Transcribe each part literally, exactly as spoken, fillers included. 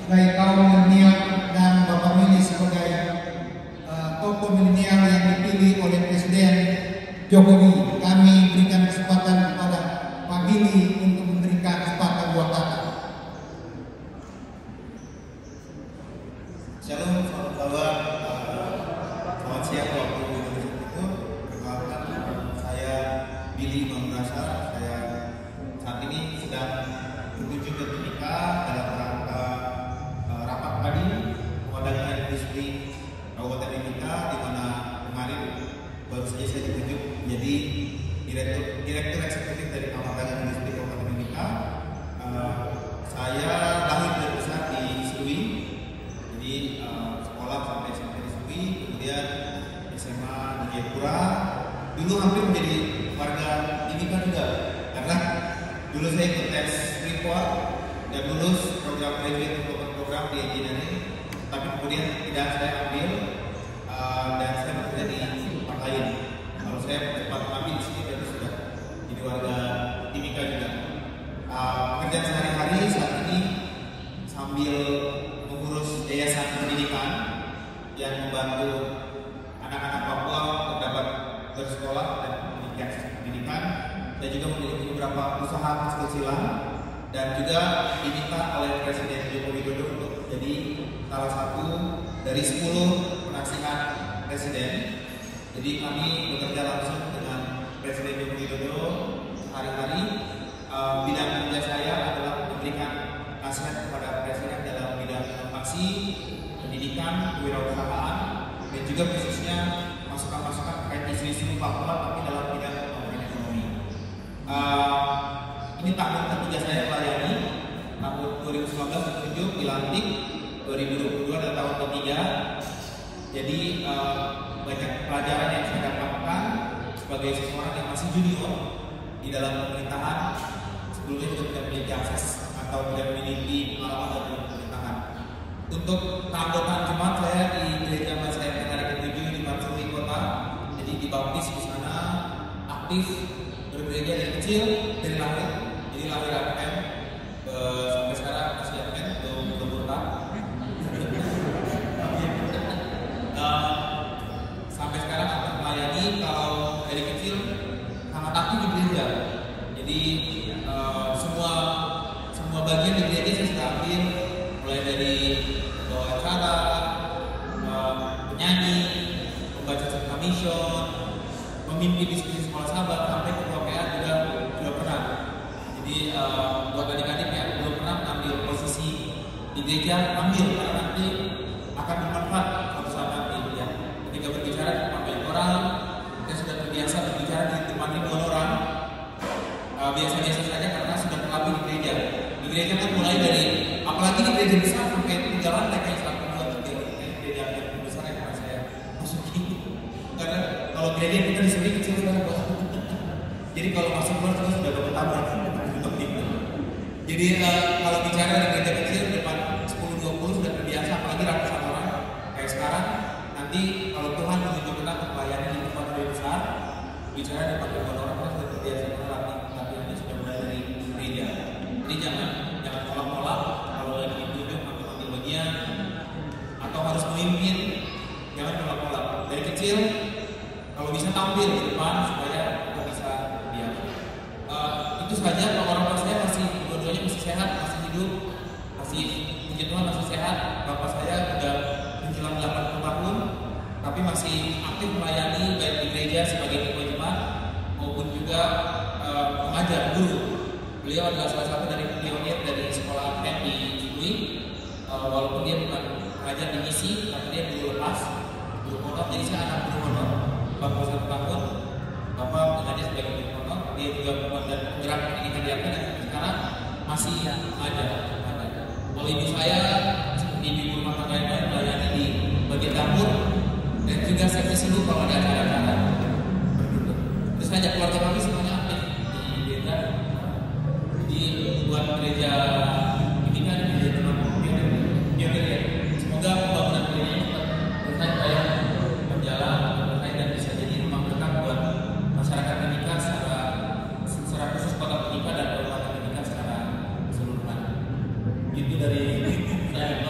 sebagai kaum milenial dan Bapak Mili sebagai uh, tokoh milenial yang dipilih oleh Presiden Jokowi, kami berikan kesempatan kepada Pak Mili untuk memberikan kesempatan dua kata. Shalom, selamat kabar. Selamat siang waktu Indonesia Timur. Perkenalkan, saya Billy Mamrasa. Saya saat ini sedang berkunjung ke Timika dalam rangka uh, rapat tadi pengembangan industri Kabupaten Timika, di mana kemarin baru saja saya ditunjuk menjadi direktur direktur eksekutif dari pengembangan industri Kabupaten Timika. Uh, saya lahir dan besar di Serui. Jadi uh, sekolah sampai sampai di Serui, kemudian S M A di Jayapura. Dulu hampir menjadi warga Timika juga, karena dulu saya ikut tes report dan lulus program graduate program di engineering, tapi kemudian tidak saya ambil uh, dan saya bekerja di tempat lain. Kalau saya cepat ambil di sini berarti sudah jadi warga Timika juga. Uh, pekerjaan sehari-hari saat ini sambil mengurus yayasan pendidikan yang membantu anak-anak Papua untuk dapat bersekolah dan memiliki akses pendidikan, dan juga memiliki beberapa usaha kecil-kecilan, dan juga diminta oleh Presiden Joko Widodo untuk menjadi salah satu dari sepuluh penasihat Presiden. Jadi kami bekerja langsung dengan Presiden Joko Widodo sehari-hari. Uh, bidang kerja saya adalah memberikan nasihat kepada Presiden dalam bidang inovasi, pendidikan, kewirausahaan, dan juga khususnya masukan-masukan terkait isu-isu Papua tapi dalam bidang pembangunan ekonomi. Uh, ini tahun ketiga saya melayani. Tahun dua ribu sembilan belas ditunjuk, dilantik, dua ribu dua puluh dua adalah tahun ketiga. Jadi uh, banyak pelajaran yang saya dapatkan sebagai seseorang yang masih junior di dalam pemerintahan. Sebelumnya juga tidak memiliki akses atau tidak memiliki pengalaman dalam pemerintahan. Untuk keanggotaan jemaat saya di gereja Mas saya Negara ketujuh di Marsuri Kota, jadi dibaptis di sana, aktif bergereja dari kecil, dari lahir, jadi lahir A P M eh, sampai sekarang masih A P M, belum belum berubah. uh, sampai sekarang aktif melayani. Kalau dari kecil sangat aktif di gereja, jadi uh, semua semua bagian di gereja saya sudah ambil, mulai dari bawa acara, uh, menyanyi, membaca cerita mission, memimpin diskusi sekolah sahabat, sampai ketua P A juga sudah pernah. Jadi uh, buat adik-adik yang belum pernah mengambil posisi di gereja, ambil, karena nanti akan bermanfaat suatu saat nanti. Ya. Ketika berbicara di depan banyak orang, kita sudah terbiasa berbicara di depan ribuan orang. Uh, biasa-biasa saja karena sudah terlatih di gereja. Di gereja kan mulai dari, apalagi di gereja besar sampai tiga lantai kayak selama dua tiga gereja yang besar yang pernah saya masuki. Karena kalau gereja kita di sini kecil sekali, jadi kalau masuk keluar kita sudah bertabrak. Jadi uh, kalau bicara di gereja kecil depan sepuluh dua puluh sudah terbiasa, apalagi ratusan orang kayak sekarang. Nanti kalau Tuhan menunjuk kita untuk melayani di tempat lebih besar, bicara depan ribuan orang kita sudah terbiasa, karena latihannya sudah mulai dari gereja. Jadi jangan jangan tolak-tolak kalau lagi ditunjuk atau ambil bagian atau harus memimpin, jangan tolak-tolak. Dari kecil kalau bisa tampil di depan supaya kita bisa biasa. Uh, itu saja. Kalau orang tua saya masih dua-duanya masih sehat, masih hidup, masih puji Tuhan masih sehat. Bapak saya sudah menjelang delapan puluh tahun, tapi masih aktif melayani baik di gereja sebagai ketua jemaat maupun juga uh, mengajar, guru. Beliau adalah salah satu dari pionir dari sekolah A P M di Serui. Uh, walaupun dia bukan mengajar di misi, tapi dia dulu lepas guru honor. Jadi saya anak guru honor, empat puluh satu tahun. Bapak mengajar sebagai guru honor. Dia juga dan penggerak pendidikan di A P M, dan sekarang masih mengajar. Kalau ibu saya seperti ibu rumah tangga yang lain melayani di bagian dapur, dan juga saya sibuk kalau ada acara-acara. Terus saja keluarga kami semuanya aktif di gereja. Jadi buat gereja ini kan gereja teman pionir ya. Semoga pembangunan gereja ini cepat selesai kayak berjalan selesai dan bisa jadi rumah berkah buat masyarakat Timika secara secara khusus kota Timika dan kabupaten Timika secara keseluruhan. Itu dari saya.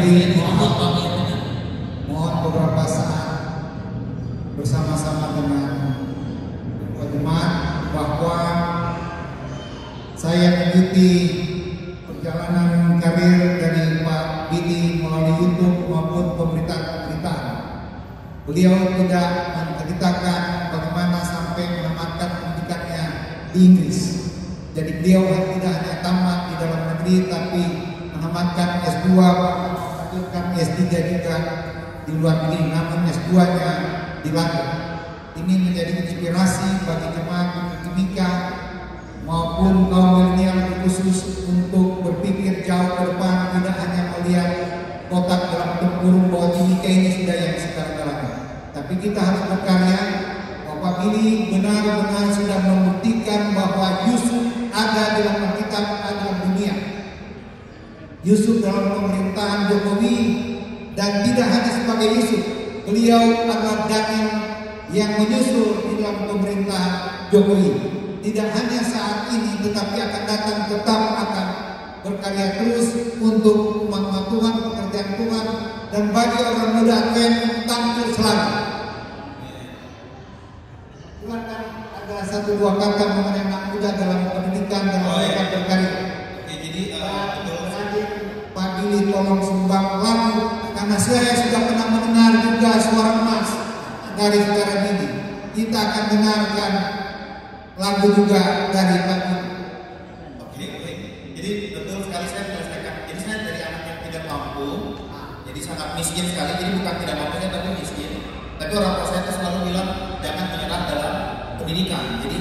hadirin, mohon, mohon beberapa saat bersama-sama dengan jemaat bahwa saya mengikuti perjalanan karir dari Pak Billy melalui YouTube maupun pemberitaan-pemberitaan. Beliau tidak menceritakan bagaimana sampai menamatkan pendidikannya di Inggris. Jadi beliau tidak hanya tamat di dalam negeri, tapi menamatkan S dua, melanjutkan S tiga juga di luar negeri, namun S dua-nya di London. Ini menjadi inspirasi bagi jemaat Timika maupun kaum milenial khusus untuk berpikir jauh ke depan, tidak hanya melihat kotak dalam kurung bahwa Timika ini sudah yang segala-galanya. Tapi kita harus berkarya. Bapak Billy benar-benar sudah membuktikan bahwa Yusuf ada dalam Alkitab, ada dalam dunia. Yusuf dalam pemerintahan Jokowi, dan tidak hanya sebagai Yusuf, beliau adalah Daniel yang menyusul di dalam pemerintahan Jokowi. Tidak hanya saat ini, tetapi akan datang, tetap akan berkarya terus untuk umat Tuhan, pekerjaan Tuhan, dan bagi orang muda akan tampil selalu. Silakan ada satu dua kata mengenai anak muda dalam pendidikan dan mereka berkarya. Oke, jadi uh, Pak Billy tolong sumbang lagu, karena saya sudah pernah mendengar juga suara emas dari saudara Billy. Kita akan dengarkan lagu juga dari Pak Billy. Oke, oke. Jadi betul sekali saya menyelesaikan. Jadi saya dari anak yang tidak mampu, jadi sangat miskin sekali. Jadi bukan tidak mampunya tapi miskin. Tapi orang tua saya itu selalu bilang jangan menyerah dalam pendidikan. Jadi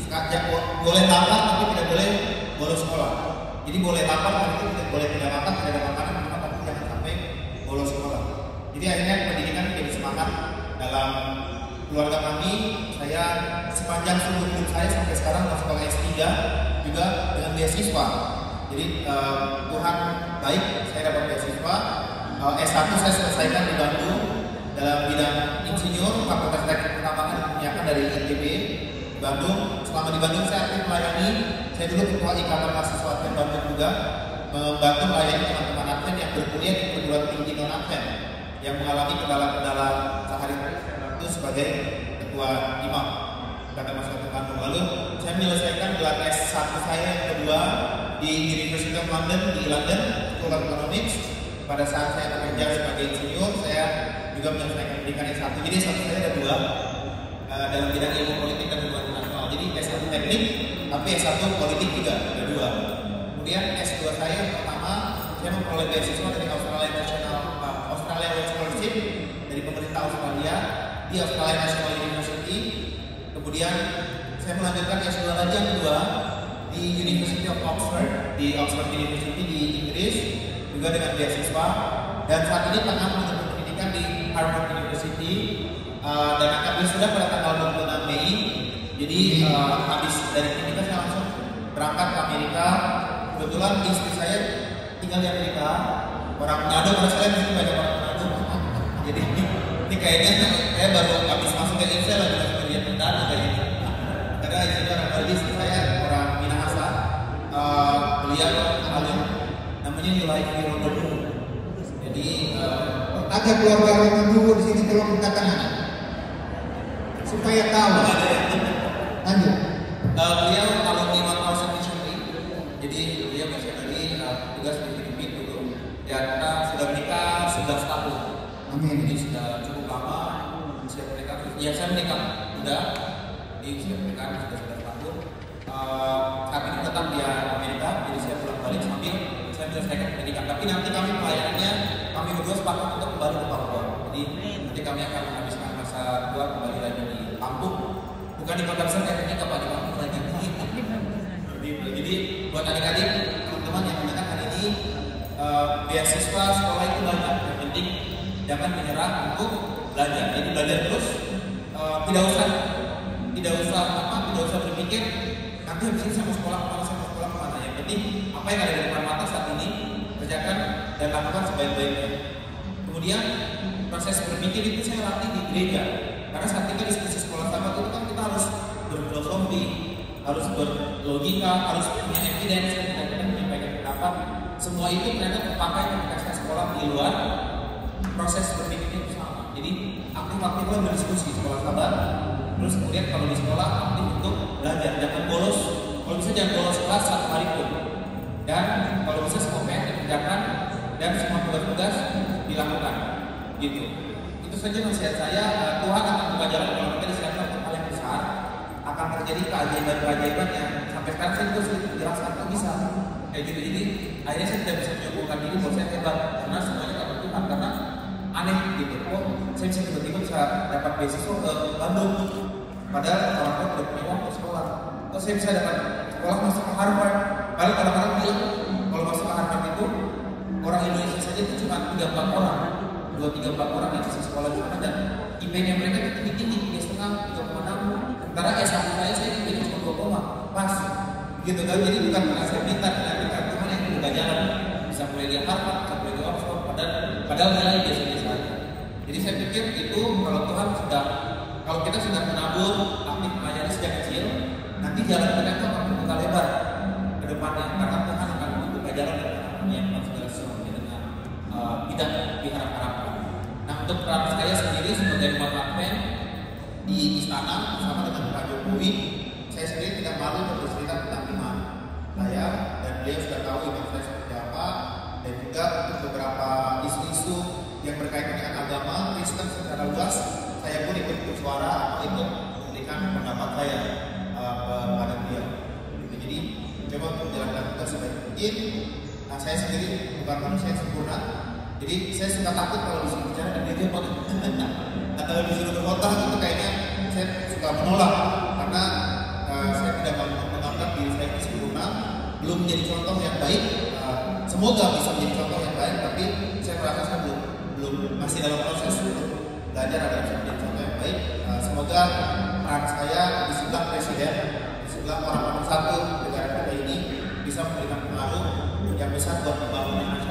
boleh lapar tapi tidak boleh bolos sekolah. Jadi boleh lapar tapi tidak boleh tidak makan, tidak ada makanan, tapi jangan sampai bolos sekolah. Jadi akhirnya pendidikan menjadi semangat dalam keluarga kami. Saya sepanjang seluruh hidup saya sampai sekarang masuk sekolah S tiga juga dengan beasiswa. Jadi uh, Tuhan baik, saya dapat beasiswa. uh, S satu saya selesaikan di Bandung dalam bidang insinyur, Fakultas Teknik Pertambangan dan Minyakan dari I T B di Bandung. Selama di Bandung saya aktif melayani. Saya dulu ketua Ikatan Mahasiswa Advent Bandung juga, membantu melayani teman-teman Advent yang berkuliah di perguruan tinggi non Advent yang mengalami kendala-kendala sehari-hari itu sebagai ketua imam Ikatan Mahasiswa Bandung. Lalu saya menyelesaikan gelar S satu saya yang kedua di University of London di London School of Economics. Pada saat saya bekerja sebagai insinyur, saya juga menyelesaikan pendidikan S satu. Jadi S satu saya ada dua uh, dalam bidang ilmu politik dan hubungan internasional. Jadi S satu teknik, tapi S satu politik juga ada dua. Kemudian S dua saya yang pertama, saya memperoleh beasiswa dari Australia National uh, Australia World Scholarship dari pemerintah Australia di Australia National University. Kemudian saya melanjutkan S dua lagi yang kedua di University of Oxford, di Oxford University di Inggris, juga dengan beasiswa. Dan saat ini tengah menempuh pendidikan di Harvard University, uh, dan akan wisuda pada tanggal dua puluh enam Mei. Jadi uh, habis dari sini kita saya langsung berangkat ke Amerika. Kebetulan istri saya tinggal di Amerika, orang Manado, karena saya di sini banyak orang Manado. Jadi ini kayaknya saya baru habis masuk ke Indonesia lagi masuk ke Manado kayaknya. Karena istri orang Bali, istri saya orang Minahasa. Uh, beliau alim, namanya Yulaifi Rododo. Jadi uh, ada keluarga orang dulu di sini, tolong minta tangan supaya tahu. Lanjut. Uh, beliau alumni One Thousand Missionary. Jadi beliau missionary uh, tugas di Filipina dulu. Ya kita sudah menikah sebelas tahun. Amin. Jadi sudah cukup lama. Usia menikah. Ya saya menikah sudah. Jadi usia menikah sudah sebelas tahun. Uh, saat ini tetap di Amerika. Jadi saya pulang balik sambil saya menyelesaikan pendidikan. Tapi nanti kami pelayanannya kami berdua sepakat untuk kembali ke Papua. Jadi nanti kami akan menghabiskan masa tua kembali lagi di Lampung. Bukan di kota besar kayak ini, Pak, di Lampung lagi. Jadi, jadi buat adik-adik, teman-teman yang mendengar hari ini, uh, beasiswa sekolah itu banyak. Yang penting jangan menyerah untuk belajar. Jadi belajar terus, uh, tidak usah, tidak usah apa, tidak usah berpikir nanti habis ini saya mau sekolah kemana, saya mau sekolah kemana. Yang penting apa yang ada di depan mata saat ini kerjakan dan lakukan sebaik-baiknya. Kemudian proses berpikir itu saya latih di gereja. Karena saat kita diskusi sekolah sama itu kan kita harus berfilosofi, harus berlogika, harus punya evidence, dan kita menyampaikan pendapat. apa, semua itu ternyata terpakai ketika saya sekolah di luar, proses berpikirnya itu sama. Jadi aktif-aktif lah berdiskusi sekolah sahabat. Terus kemudian kalau di sekolah aktif untuk belajar, jangan bolos. Kalau bisa jangan bolos kelas satu hari pun. Dan kalau bisa semua P R dikerjakan dan semua tugas-tugas dilakukan. Gitu. Itu saja nasihat saya. Tuhan akan membuka jalan kalau kita disiapkan untuk hal yang besar. Akan terjadi keajaiban-keajaiban yang sampai sekarang saya juga sulit menjelaskan kok bisa kayak gitu. Jadi akhirnya saya tidak bisa menyombongkan diri bahwa saya hebat karena semuanya karena Tuhan, karena aneh gitu. Kok saya bisa tiba-tiba bisa dapat beasiswa ke Bandung padahal orang tua tidak punya uang untuk sekolah. Kok saya bisa dapat sekolah masuk ke Harvard? Padahal kadang-kadang bilang kalau masuk ke Harvard itu orang Indonesia saja itu cuma tiga empat orang, dua tiga empat orang yang bisa sekolah di sana, dan I P-nya mereka itu tinggi-tinggi, tiga setengah, tiga koma enam. Sementara S satu saya saya I P-nya cuma dua koma, pas. Gitu kan, jadi bukan karena saya pintar, karena pintar Tuhan yang membuka jalan. Bisa mulai di Harvard, bisa mulai di Oxford, padahal padahal nilai biasa-biasa aja. Jadi saya pikir itu kalau Tuhan sudah, kalau kita sudah menabur, aktif melayani sejak kecil, nanti jalan kita itu akan membuka lebar ke depannya, karena Tuhan akan membuka jalan dan akan menyiapkan segala sesuatu dengan uh, tidak diharap-harapkan. Nah, untuk peran saya sendiri sebagai departemen di istana bersama dengan Pak Jokowi, saya sendiri tidak malu untuk bercerita tentang iman saya, dan beliau sudah tahu iman saya seperti apa, dan juga untuk beberapa isu-isu yang berkaitan dengan agama Kristen secara luas, saya pun ikut bersuara atau ikut memberikan pendapat saya uh, kepada beliau. Jadi coba untuk menjalankan tugas sebaik mungkin. Nah, saya sendiri bukan manusia yang sempurna, jadi saya suka takut kalau disuruh bicara dan dia jawab. Atau disuruh berkhotbah itu kayaknya saya suka menolak karena uh, saya tidak menganggap diri saya itu sempurna, belum menjadi contoh yang baik. Uh, semoga bisa menjadi contoh yang baik, tapi saya merasa saya belum belum masih dalam proses untuk belajar agar bisa menjadi contoh yang baik. Uh, semoga peran saya di sebelah presiden, di sebelah orang nomor satu negara kita ini bisa memberikan pengaruh yang besar buat pembangunan